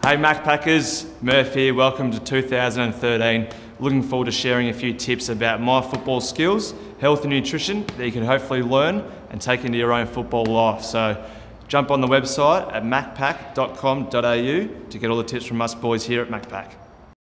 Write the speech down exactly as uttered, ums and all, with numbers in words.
Hey Macpackers, Murphy here, welcome to two thousand thirteen. Looking forward to sharing a few tips about my football skills, health and nutrition that you can hopefully learn and take into your own football life. So jump on the website at macpack dot com dot a u to get all the tips from us boys here at Macpack.